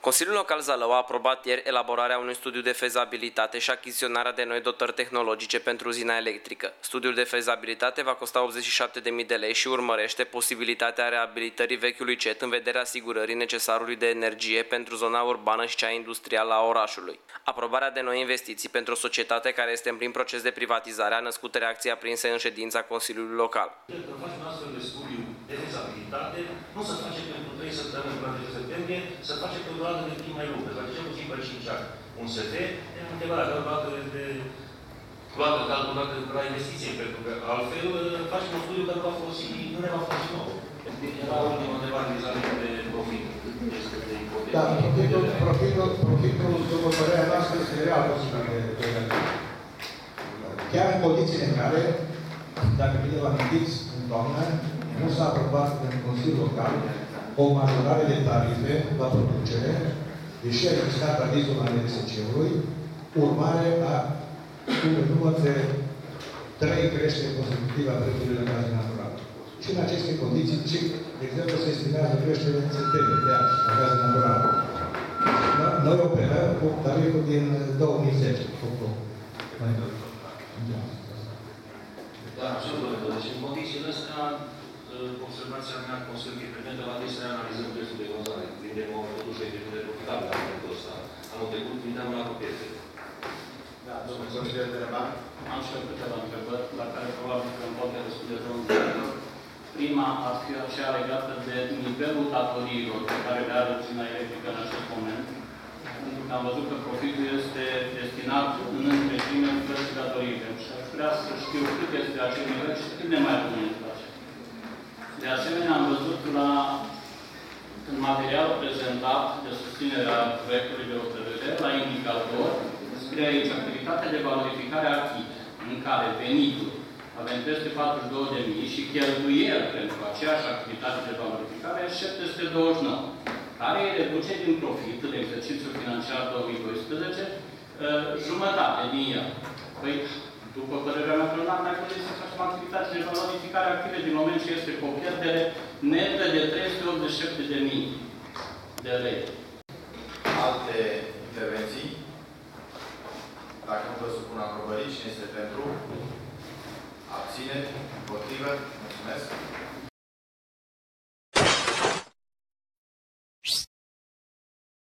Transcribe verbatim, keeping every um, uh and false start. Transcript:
Consiliul Local Zalău a aprobat ieri elaborarea unui studiu de fezabilitate și achiziționarea de noi dotări tehnologice pentru uzina electrică. Studiul de fezabilitate va costa optzeci și șapte de mii de lei și urmărește posibilitatea reabilitării vechiului cet în vederea asigurării necesarului de energie pentru zona urbană și cea industrială a orașului. Aprobarea de noi investiții pentru o societate care este în plin proces de privatizare a născut reacții aprinse în ședința Consiliului Local. Când faci un astfel de studiu de fezabilitate, nu se face pentru trei săptămâni până în septembrie, se face pe o durată de timp mai lungă, la cel puțin pe cinci ani. Un S T, e întrebarea calculată de luată calculată la investiție, pentru că altfel faci un studiu care va folosi, nu ne va folosi nou. Era ultima întrebare vis-a-vis de profit. Da, profitul, profitul, profitul, după părerea noastră, este real posibil de realizat. Chiar în condițiile în care, dacă bine vă amintiți, în toamnă, nu s-a aprobat în Consiliul Local o majorare de tarife la producere, deși a existat avizul al R S C-ului, urmare a unui număr de trei creșteri consecutive a prețurilor de gaze naturale. Și în aceste condiții, și, de exemplu, se estimează creșterea în septembrie de ani a gaze naturale. Noi operăm cu tariful din două mii zece. Da, așa, domnule. Deci, în condițiile astea, observația mea consider că e pertinentă la noi să reanalizăm prețul de vânzare. Vindem o produsă de profitabilă la momentul ăsta. Anul trecut vindeam la copiete. Da, domnule consilier de Reman. Am și eu câteva întrebări, la care probabil că îmi poate răspunde domnul director. Prima ar fi așa legată de nivelul datoriilor pe care le are uzina electrică în acest moment. Pentru că am văzut că profitul este destinat în întregime plății datoriile. Și aș vrea să știu cât este acel nivel și cât ne mai rămâne de face. De asemenea, am văzut la în materialul prezentat de susținerea proiectului de hotărâre, la indicator, scrie aici activitatea de valorificare activă, în care venitul avem peste patruzeci și două de mii și cheltuieli pentru aceeași activitate de valorificare șapte sute douăzeci și nouă, care îi reduce din profit în exercițiul financiar două mii doisprezece jumătate din el. Păi, după părerea mea, nu am mai putut să facem activitate de valorificare active din moment ce este cu o pierdere netă de trei sute optzeci și șapte de mii de lei. Alte intervenții? Dacă nu vă supun aprobării, cine este pentru? Abține? Împotrivă? Mulțumesc!